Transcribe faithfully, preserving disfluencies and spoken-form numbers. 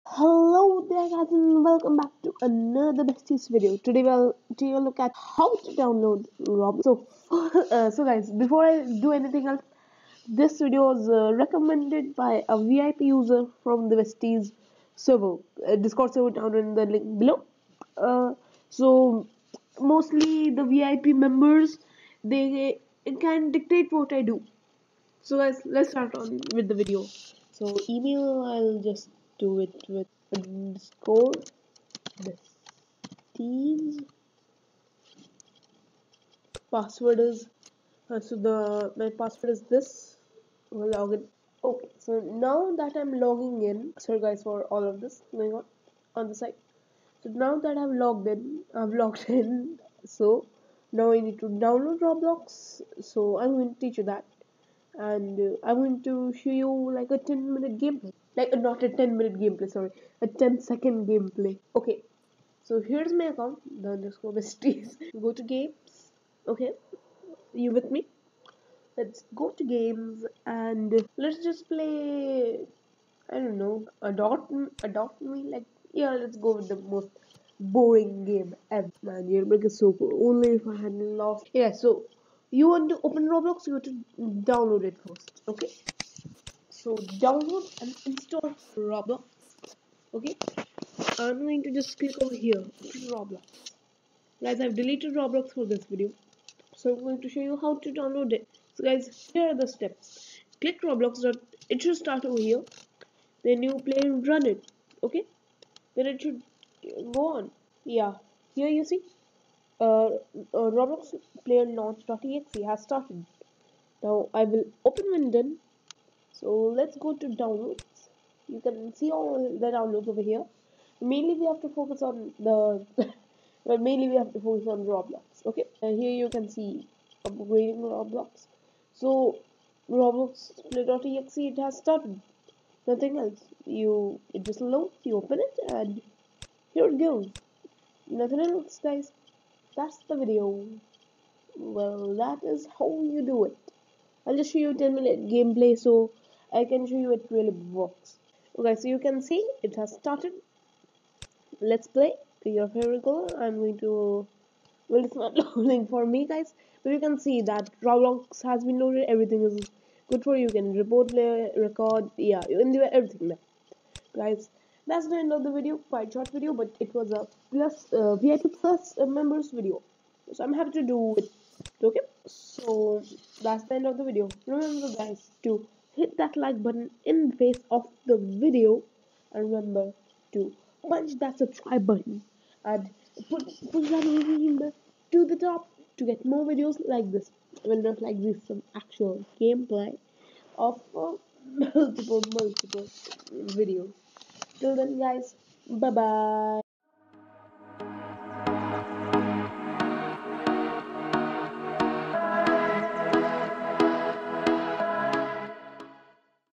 Hello there guys and welcome back to another besties video. Today we'll take a look at how to download Roblox. So, uh, so guys, before I do anything else, this video was uh, recommended by a V I P user from the besties server, uh, Discord server down in the link below. Uh, so mostly the V I P members, they can dictate what I do. So guys, let's start on with the video. So email, I'll just do it with underscore besties. Password is uh, so the my password is this. We'll log in. Okay, so now that I'm logging in, sorry guys for all of this going on on the site. So now that I've logged in, I've logged in. So now I need to download Roblox. So I'm going to teach you that. And uh, I'm going to show you like a ten minute gameplay, like uh, not a ten minute gameplay, sorry, a ten second gameplay. Okay, so here's my account, the underscore besties. Go to games. Okay, you with me? Let's go to games and let's just play. I don't know, adopt adopt me. Like, yeah, let's go with the most boring game ever. Man, Jailbreak is so cool. Only if I hadn't lost. Yeah, so you want to open Roblox, you have to download it first. Okay, so download and install Roblox. Okay, I'm going to just click over here, Roblox. Guys, I've deleted Roblox for this video, so I'm going to show you how to download it. So guys, here are the steps. Click Roblox. It should start over here. Then you play and run it. Okay, then it should go on. Yeah, here you see, uh, uh Roblox player launch.exe has started. Now I will open Windows. So let's go to downloads. You can see all the downloads over here. Mainly we have to focus on the well, mainly we have to focus on Roblox. Okay, uh, here you can see upgrading Roblox. So Roblox play.exe, it has started. Nothing else. You it just loads. You open it and here it goes. Nothing else, guys. That's the video. Well, that is how you do it. I'll just show you ten minute gameplay so I can show you it really works. Okay, so you can see it has started. Let's play. Pick your favorite color. I'm going to. Well, it's not loading for me, guys, but you can see that Roblox has been loaded. Everything is good for you. You can report, play, record. Yeah, you can do everything there, guys. That's the end of the video. Quite short video, but it was a plus uh, V I P plus uh, members video. So I'm happy to do it. Okay, so that's the end of the video. Remember guys to hit that like button in the face of the video, and remember to punch that subscribe button and put push that notification to the top to get more videos like this. Well, not like this, some actual gameplay of uh, multiple multiple videos. Till then guys, bye bye.